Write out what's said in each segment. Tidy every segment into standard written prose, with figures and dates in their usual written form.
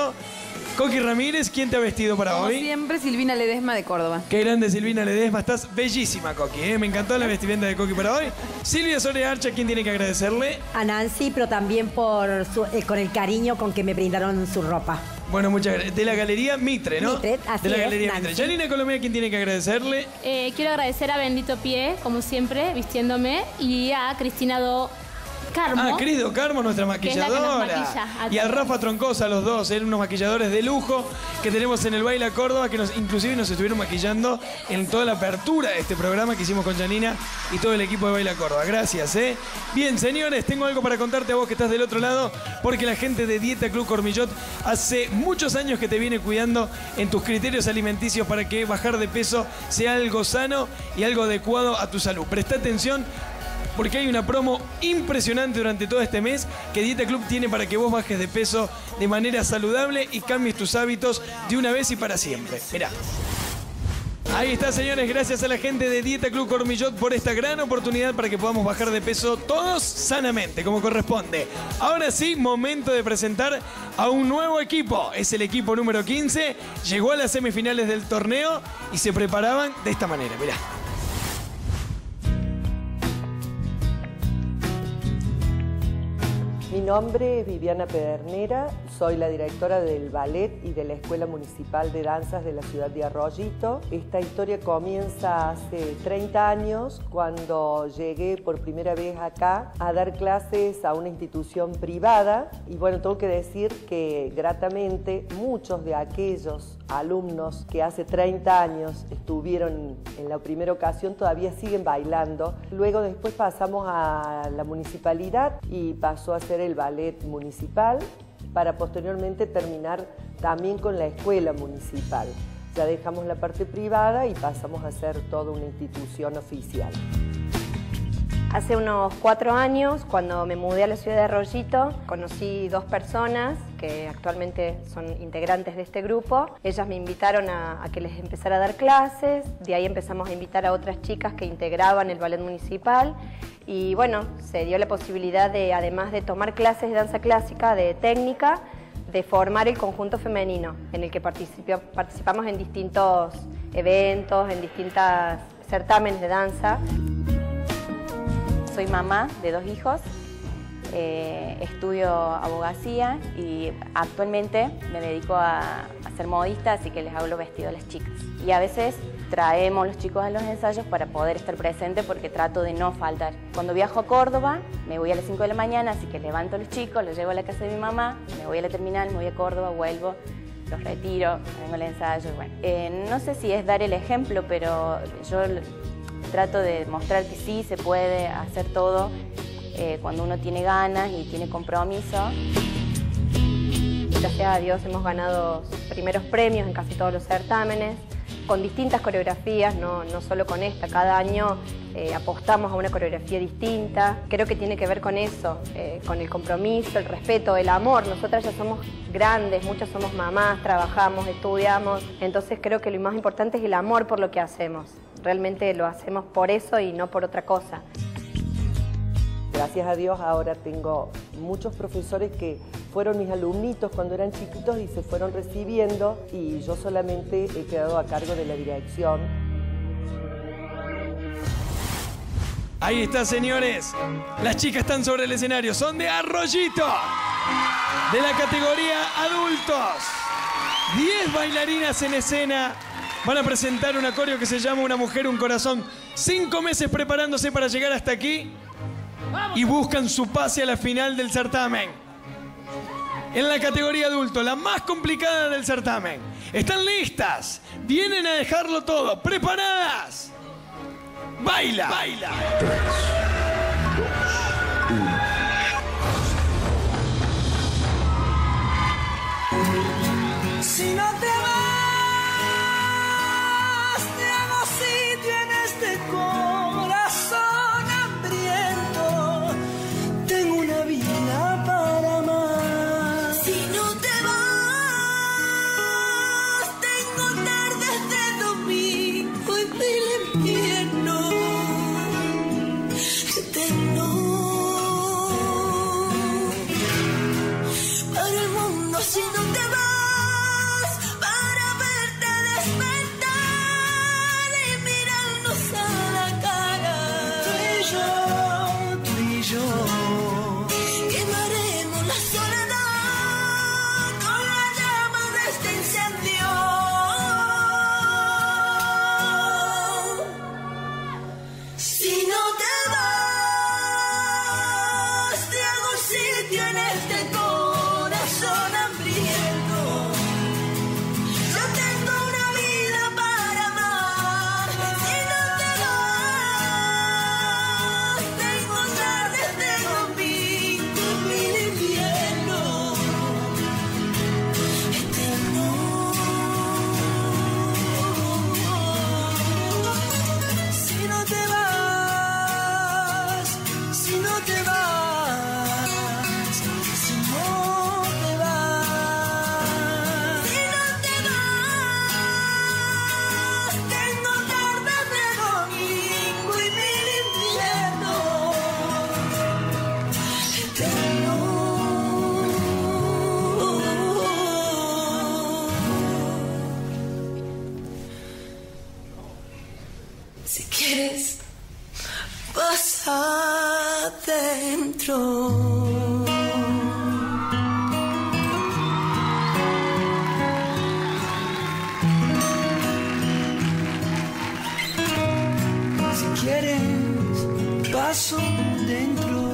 Coqui Ramírez, ¿quién te ha vestido para Como hoy? siempre, Silvina Ledesma de Córdoba. Qué grande Silvina Ledesma, estás bellísima, Coqui, ¿eh? Me encantó la vestimenta de Coqui para hoy. Silvia Soria Archa, ¿quién tiene que agradecerle? A Nancy, pero también por con el cariño con que me brindaron su ropa. Bueno, muchas gracias. De la Galería Mitre, ¿no? Mitre, así de la es, Galería Nancy. Mitre. Janina Colomé, ¿quién tiene que agradecerle? Quiero agradecer a Bendito Pie, como siempre, vistiéndome, y a Cristina Do Carmo. Ah, Cris Do Carmo, nuestra que es la que nos maquilladora. maquilla a Y a todos. Rafa Troncosa, los dos, eran unos maquilladores de lujo que tenemos en el Baila Córdoba, que inclusive nos estuvieron maquillando en toda la apertura de este programa que hicimos con Janina y todo el equipo de Baila Córdoba. Gracias, ¿eh? Bien, señores, tengo algo para contarte a vos que estás del otro lado, porque la gente de Dieta Club Cormillot hace muchos años que te viene cuidando en tus criterios alimenticios para que bajar de peso sea algo sano y algo adecuado a tu salud. Presta atención, porque hay una promo impresionante durante todo este mes que Dieta Club tiene para que vos bajes de peso de manera saludable y cambies tus hábitos de una vez y para siempre. Mirá. Ahí está, señores, gracias a la gente de Dieta Club Cormillot por esta gran oportunidad para que podamos bajar de peso todos sanamente, como corresponde. Ahora sí, momento de presentar a un nuevo equipo. Es el equipo número 15, llegó a las semifinales del torneo y se preparaban de esta manera, mirá. Mi nombre es Viviana Pedernera, soy la directora del ballet y de la Escuela Municipal de Danzas de la ciudad de Arroyito. Esta historia comienza hace 30 años cuando llegué por primera vez acá a dar clases a una institución privada y bueno, tengo que decir que gratamente muchos de aquellos alumnos que hace 30 años estuvieron en la primera ocasión todavía siguen bailando. Luego después pasamos a la municipalidad y pasó a ser el ballet municipal para posteriormente terminar también con la escuela municipal. Ya dejamos la parte privada y pasamos a ser toda una institución oficial. Hace unos 4 años, cuando me mudé a la ciudad de Arroyito, conocí 2 personas que actualmente son integrantes de este grupo. Ellas me invitaron a que les empezara a dar clases, de ahí empezamos a invitar a otras chicas que integraban el ballet municipal y bueno, se dio la posibilidad de, además de tomar clases de danza clásica, de técnica, de formar el conjunto femenino, en el que participamos en distintos eventos, en distintos certámenes de danza. Soy mamá de 2 hijos, estudio abogacía y actualmente me dedico a ser modista, así que les hago los vestidos a las chicas. Y a veces traemos los chicos a los ensayos para poder estar presente porque trato de no faltar. Cuando viajo a Córdoba, me voy a las 5 de la mañana, así que levanto a los chicos, los llevo a la casa de mi mamá, me voy a la terminal, me voy a Córdoba, vuelvo, los retiro, vengo al ensayo y bueno. No sé si es dar el ejemplo, pero yo trato de mostrar que sí se puede hacer todo cuando uno tiene ganas y tiene compromiso. Gracias a Dios hemos ganado primeros premios en casi todos los certámenes, con distintas coreografías, no solo con esta. Cada año apostamos a una coreografía distinta. Creo que tiene que ver con eso, con el compromiso, el respeto, el amor. Nosotras ya somos grandes, muchas somos mamás, trabajamos, estudiamos. Entonces creo que lo más importante es el amor por lo que hacemos. Realmente lo hacemos por eso y no por otra cosa. Gracias a Dios ahora tengo muchos profesores que fueron mis alumnitos cuando eran chiquitos y se fueron recibiendo y yo solamente he quedado a cargo de la dirección. Ahí está, señores. Las chicas están sobre el escenario. Son de Arroyito, de la categoría adultos. 10 bailarinas en escena. Van a presentar un coreo que se llama Una mujer, un corazón. 5 meses preparándose para llegar hasta aquí y buscan su pase a la final del certamen. En la categoría adulto, la más complicada del certamen. ¿Están listas? Vienen a dejarlo todo. ¿Preparadas? ¡Baila! ¡Baila! 3, 2, 1. Si no te vas, te hago sitio en este corazón hambriento. Tengo una vida para amar. Si no te vas, tengo tardes de domingo en el invierno eterno. Para el mundo, si no te vas. paso dentro.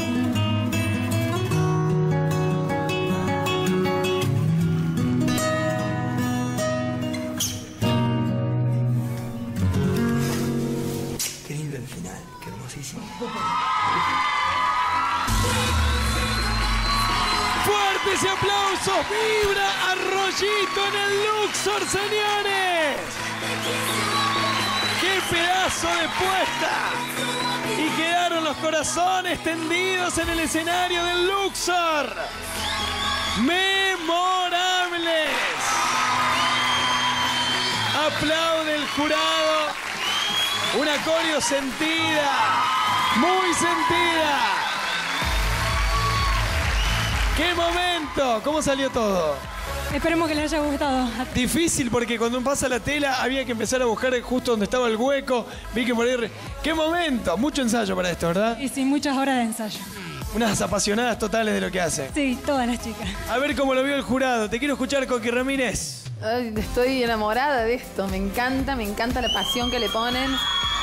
Qué lindo el final, qué hermosísimo. Fuertes y aplausos, vibra Arroyito en el Luxor, señores. ¡Qué pedazo de puesta! Y quedaron los corazones tendidos en el escenario del Luxor. ¡Memorables! Aplaude el jurado. Una coreo sentida, muy sentida. ¡Qué momento! ¿Cómo salió todo? Esperemos que les haya gustado. Difícil porque cuando pasa la tela había que empezar a buscar justo donde estaba el hueco. Vi que por ahí... ¡Qué momento! Mucho ensayo para esto, ¿verdad? Y sí, muchas horas de ensayo. Unas apasionadas totales de lo que hacen. Sí, todas las chicas. A ver cómo lo vio el jurado. Te quiero escuchar, Coqui Ramírez. Ay, estoy enamorada de esto. Me encanta la pasión que le ponen.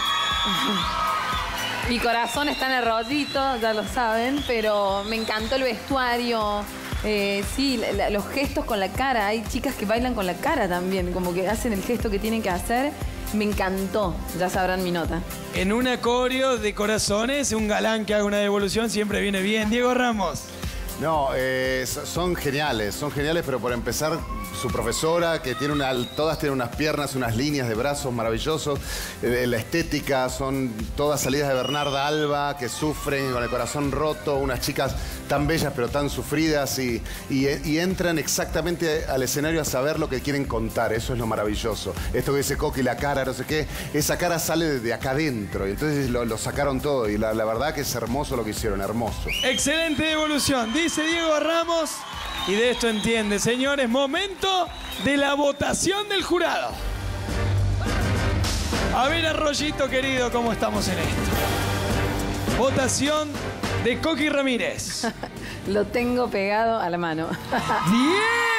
Mi corazón está en el rollito, ya lo saben, pero me encantó el vestuario. Sí, los gestos con la cara. Hay chicas que bailan con la cara también, como que hacen el gesto que tienen que hacer. Me encantó, ya sabrán mi nota. En una coreo de corazones, un galán que haga una devolución siempre viene bien. Diego Ramos. No, son geniales, pero por empezar, su profesora, que tiene todas tienen unas piernas, unas líneas de brazos maravillosos. La estética, son todas salidas de Bernarda Alba, que sufren con el corazón roto, unas chicas tan bellas pero tan sufridas y entran exactamente al escenario a saber lo que quieren contar. Eso es lo maravilloso. Esto que dice Coqui, la cara, no sé qué, esa cara sale de acá adentro y entonces lo sacaron todo y la verdad que es hermoso lo que hicieron, hermoso. Excelente devolución, dice Diego Ramos. Y de esto entiende, señores, momento de la votación del jurado. A ver, Arroyito querido, ¿cómo estamos en esto? Votación de Coqui Ramírez. Lo tengo pegado a la mano. 10.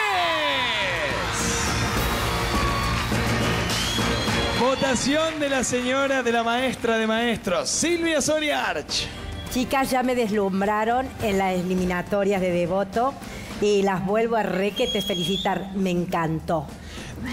Votación de la señora, de la maestra de maestros, Silvia Soria Arch. Chicas, ya me deslumbraron en las eliminatorias de Devoto y las vuelvo a requete felicitar. Me encantó. 10.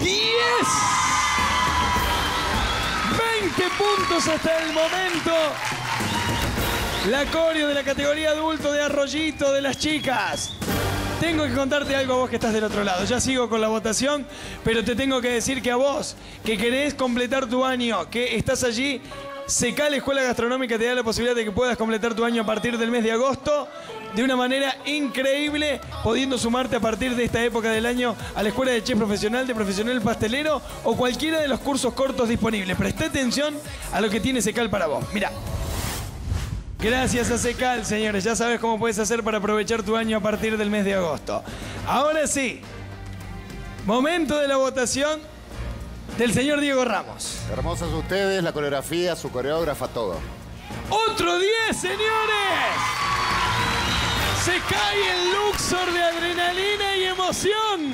20 puntos hasta el momento. La coreo de la categoría adulto de Arroyito de las chicas. Tengo que contarte algo a vos que estás del otro lado. Ya sigo con la votación, pero te tengo que decir que a vos, que querés completar tu año, que estás allí, SECAL Escuela Gastronómica te da la posibilidad de que puedas completar tu año a partir del mes de agosto de una manera increíble, pudiendo sumarte a partir de esta época del año a la Escuela de Chef Profesional, de Profesional Pastelero o cualquiera de los cursos cortos disponibles. Presta atención a lo que tiene SECAL para vos. Mirá. Gracias a SECAL, señores. Ya sabes cómo puedes hacer para aprovechar tu año a partir del mes de agosto. Ahora sí, momento de la votación del señor Diego Ramos. Hermosos ustedes, la coreografía, su coreógrafa, todo. ¡Otro 10, señores! Se cae el Luxor de adrenalina y emoción.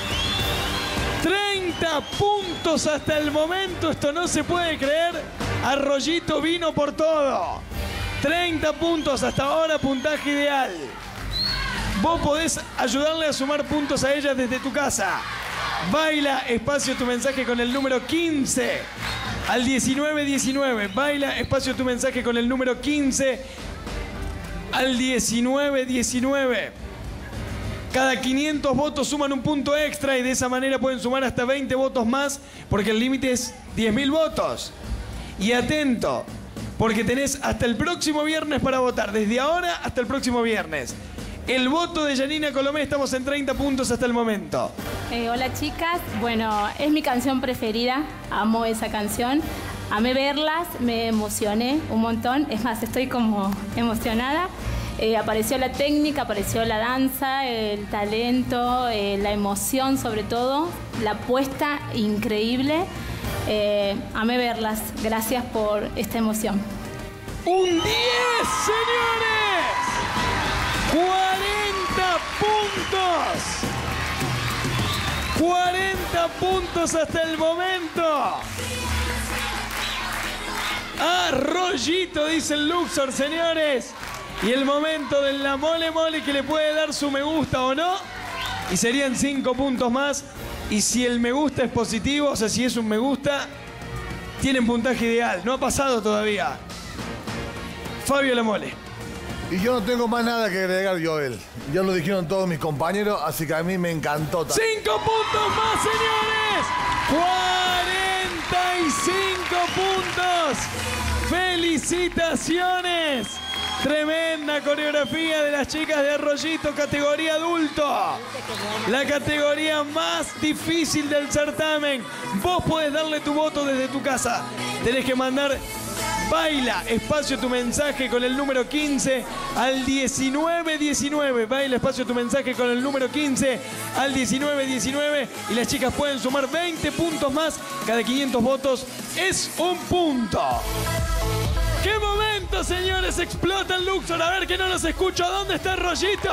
30 puntos hasta el momento, esto no se puede creer. Arroyito vino por todo. 30 puntos hasta ahora, puntaje ideal. Vos podés ayudarle a sumar puntos a ella desde tu casa. Baila espacio tu mensaje con el número 15 al 1919. Baila espacio tu mensaje con el número 15 al 1919. Cada 500 votos suman un punto extra y de esa manera pueden sumar hasta 20 votos más porque el límite es 10.000 votos. Y atento, porque tenés hasta el próximo viernes para votar. Desde ahora hasta el próximo viernes. El voto de Janina Colomé, estamos en 30 puntos hasta el momento. Hola chicas, bueno, es mi canción preferida, amo esa canción. Amé verlas, me emocioné un montón, es más, estoy como emocionada. Apareció la técnica, apareció la danza, el talento, la emoción sobre todo, la apuesta increíble. Amé verlas, gracias por esta emoción. ¡Un 10, señores! 40 puntos. 40 puntos hasta el momento. Arroyito, dice el Luxor, señores. Y el momento de la mole mole que le puede dar su me gusta o no. Y serían 5 puntos más. Y si el me gusta es positivo, o sea, si es un me gusta, tienen puntaje ideal. No ha pasado todavía. Fabio La Mole. Y yo no tengo más nada que agregar, Joel. Ya lo dijeron todos mis compañeros, así que a mí me encantó. 5 puntos más, señores. 45 puntos. ¡Felicitaciones! Tremenda coreografía de las chicas de Arroyito, categoría adulto. La categoría más difícil del certamen. Vos podés darle tu voto desde tu casa. Tenés que mandar baila, espacio tu mensaje con el número 15 al 1919. Baila, espacio tu mensaje con el número 15 al 1919. Y las chicas pueden sumar 20 puntos más. Cada 500 votos es un punto. ¡Qué momento, señores! Explota el Luxor. A ver que no los escucho. ¿Dónde está Arroyito?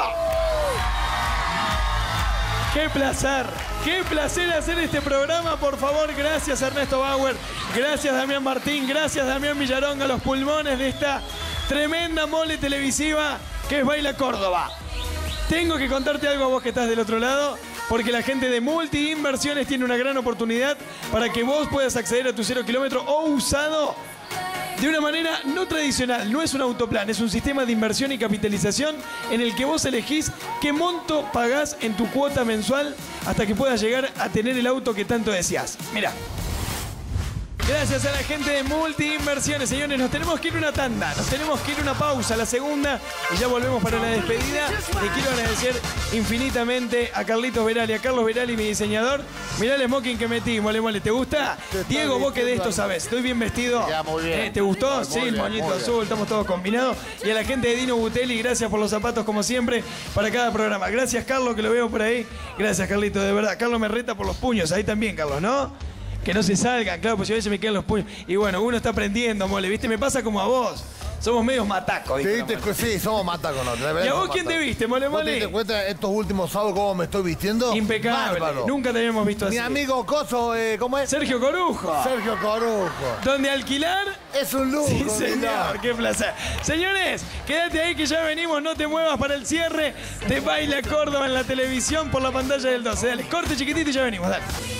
¡Qué placer! ¡Qué placer hacer este programa! Por favor, gracias Ernesto Bauer. Gracias Damián Martín. Gracias Damián Villaronga. Los pulmones de esta tremenda mole televisiva que es Baila Córdoba. Tengo que contarte algo a vos que estás del otro lado, porque la gente de Multi Inversiones tiene una gran oportunidad para que vos puedas acceder a tu 0 kilómetro o usado de una manera no tradicional. No es un autoplan, es un sistema de inversión y capitalización en el que vos elegís qué monto pagás en tu cuota mensual hasta que puedas llegar a tener el auto que tanto deseás. Mirá. Gracias a la gente de Multi Inversiones, señores. Nos tenemos que ir una tanda, nos tenemos que ir una pausa, la segunda, y ya volvemos para la despedida. Le quiero agradecer infinitamente a Carlitos Verali, a Carlos Verali, mi diseñador. Mirá el smoking que metí, mole mole. ¿Te gusta? Diego, vos que de esto sabés. Estoy bien vestido. Ya, muy bien. ¿Te gustó? Muy Sí, el bien, moñito muy azul, estamos todos combinados. Y a la gente de Dino Butelli, gracias por los zapatos como siempre para cada programa. Gracias, Carlos, que lo veo por ahí. Gracias, Carlito, de verdad. Carlos me reta por los puños, ahí también, Carlos, ¿no? Que no se salgan, claro, pues si a veces me quedan los puños. Y bueno, uno está aprendiendo, mole, ¿viste? Me pasa como a vos. Somos medios matacos. Sí, somos matacos. ¿No? ¿Y a vos quién te viste, mole mole? ¿Te das cuenta estos últimos sábados cómo me estoy vistiendo? Impecable. Bárbaro. Nunca te habíamos visto así. Mi amigo Coso, ¿cómo es? Sergio Corujo. Sergio Corujo. ¿Dónde alquilar? Es un lujo. Sí, señor. Qué placer. Señores, quédate ahí que ya venimos. No te muevas para el cierre de Baila Córdoba en la televisión por la pantalla del 12. Dale, corte chiquitito y ya venimos. Dale.